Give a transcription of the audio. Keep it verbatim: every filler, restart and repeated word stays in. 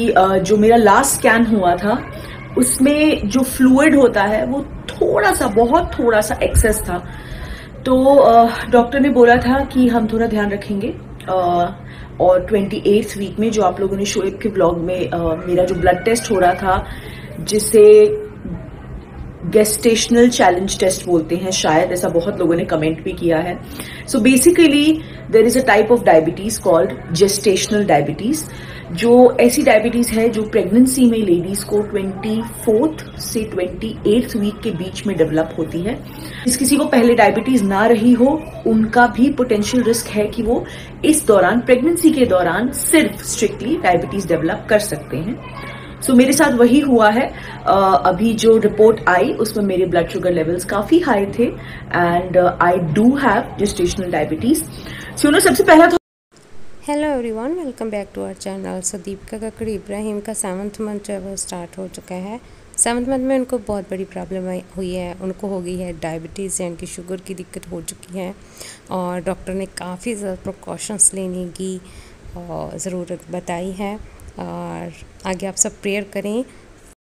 अ, जो मेरा last scan हुआ था उसमें जो फ्लूइड होता है वो थोड़ा सा, बहुत थोड़ा सा एक्सेस था। तो डॉक्टर ने बोला था कि हम थोड़ा ध्यान रखेंगे। अ, और ट्वेंटी एट्थ वीक में जो आप लोगों ने शोएब के ब्लॉग में अ, मेरा जो ब्लड टेस्ट हो रहा था, जिसे गेस्टेशनल चैलेंज टेस्ट बोलते हैं, शायद ऐसा बहुत लोगों ने कमेंट भी किया है। So basically there is a type of diabetes called gestational diabetes, जो ऐसी डायबिटीज है जो प्रेगनेंसी में लेडीज को ट्वेंटी फोर्थ से ट्वेंटी एट्थ वीक के बीच में डेवलप होती है। जिस किसी को पहले डायबिटीज ना रही हो उनका भी पोटेंशियल रिस्क है कि वो इस दौरान, प्रेगनेंसी के दौरान, सिर्फ स्ट्रिक्टली डायबिटीज डेवलप कर सकते हैं। सो so, मेरे साथ वही हुआ है। uh, अभी जो रिपोर्ट आई उसमें मेरे ब्लड शुगर लेवल्स काफी हाई थे and I do have gestational diabetes. सुनो, सबसे पहला तो hello everyone, welcome back to our channel. So Deepika Kakkar Ibrahim का सेवन्थ मंथ जो है वो स्टार्ट हो चुका है। सेवन्थ मंथ में उनको बहुत बड़ी प्रॉब्लम हुई है, उनको हो गई है डायबिटीज़, यानी कि शुगर की दिक्कत हो चुकी है और डॉक्टर ने काफ़ी ज़्यादा प्रिकॉशंस लेने की ज़रूरत बताई है। और आगे आप सब प्रेयर करें